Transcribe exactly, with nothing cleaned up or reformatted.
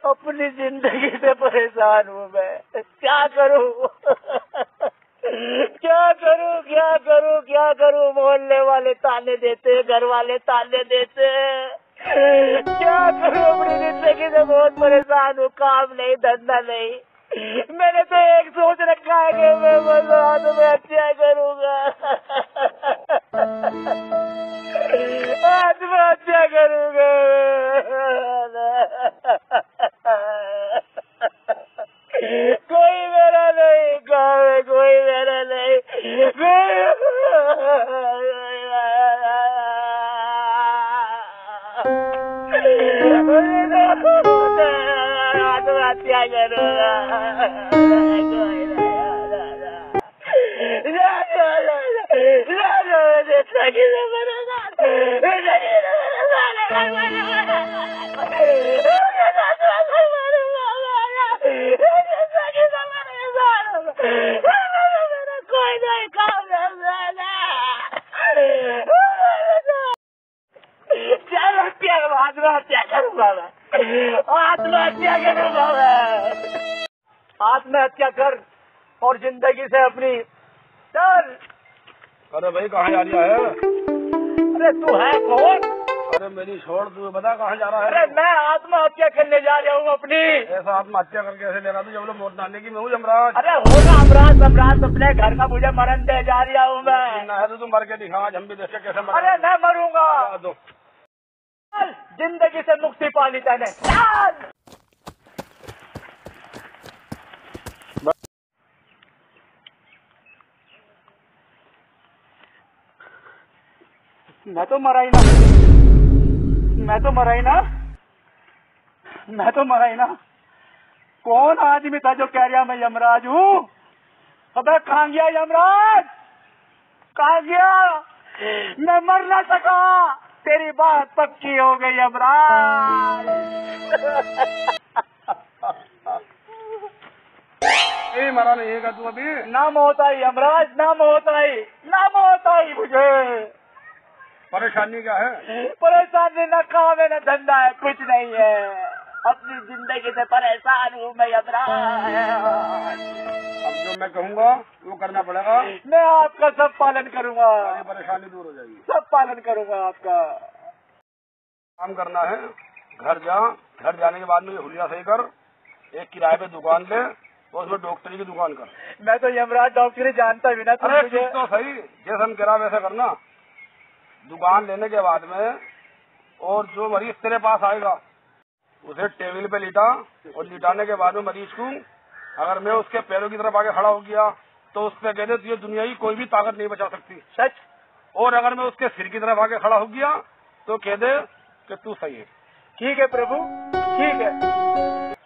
अपनी जिंदगी से परेशान हूँ मैं। क्या करूँ क्या करूँ क्या करूँ क्या करूँ? मोहल्ले वाले ताने देते, घर वाले ताने देते। क्या करूँ? अपनी जिंदगी से बहुत परेशान हूँ। काम नहीं, धंधा नहीं। मैंने तो एक सोच रखा है कि मैं बस आत्महत्या करूँगा। आत्महत्या करूँगा। कोई मेरा नहीं, गाँव में कोई मेरा नहीं। आत्महत्या करूँगा। कोई नहीं काम आत्महत्या आत्महत्या करूँगा मैं। आत्महत्या करूँगा मैं। आत्महत्या कर और जिंदगी से अपनी चल। अरे भाई कहाँ जा रहा है? अरे तू है कौन? अरे मेरी छोड़, तू बता कहाँ जा रहा है? अरे मैं आत्महत्या करने जा रहा हूँ अपनी। ऐसा आत्महत्या करके ऐसे ले रहा तू जब लोग वोट डालने की? मैं हूँ यमराज। अरे होगा अमराज सम्राट, अपने घर का मुझे मरण दे जा रहा हूँ मैं। ना है तो तू मर के दिखा, आज हम भी देख के कैसे मर। अरे मैं मरूंगा। दो जिंदगी से मुक्ति पानी तैने। चल मैं तो मरा ही ना, मैं तो मरा ही ना, मैं तो मरा ही ना। कौन आदमी था जो कह रहा मैं यमराज हूँ? अबे कहाँ गया यमराज? कहाँ गया? मैं मर ना सका। तेरी बात पक्की हो गई यमराज। ए मरा नहीं है तू अभी? नाम होता ही यमराज, नाम होता ही, नाम होता ही मुझे। परेशानी क्या है? परेशानी न काम है न धंधा है, कुछ नहीं है। अपनी जिंदगी से परेशान हूँ मैं यमराज। अब जो मैं कहूँगा वो करना पड़ेगा। मैं आपका सब पालन करूँगा। परेशानी दूर हो जाएगी। सब पालन करूँगा आपका। काम करना है, घर जा, घर जाने के बाद में ये हुलिया सही कर, एक किराए पे दुकान ले और उसमें डॉक्टरी की दुकान कर। मैं तो यमराज डॉक्टरी जानता भी ना। अरे मुझे तो सही, जैसे हम करा वैसे करना। दुकान लेने के बाद में और जो मरीज तेरे पास आएगा उसे टेबल पे लिटा, और लिटाने के बाद में मरीज को अगर मैं उसके पैरों की तरफ आगे खड़ा हो गया तो उससे कह दे तुझे दुनिया की कोई भी ताकत नहीं बचा सकती। सच। और अगर मैं उसके सिर की तरफ आगे खड़ा हो गया तो कह दे कि तू सही है। ठीक है प्रभु, ठीक है।